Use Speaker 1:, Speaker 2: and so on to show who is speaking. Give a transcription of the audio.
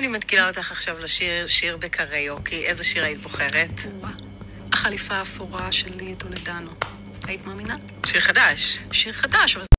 Speaker 1: אני מתקילה אותך עכשיו לשיר שיר בקריוקי, איזה שיר היית בוחרת?
Speaker 2: החליפה האפורה של לי טולדנו. היית מאמינה?
Speaker 1: שיר חדש.
Speaker 2: שיר חדש, אבל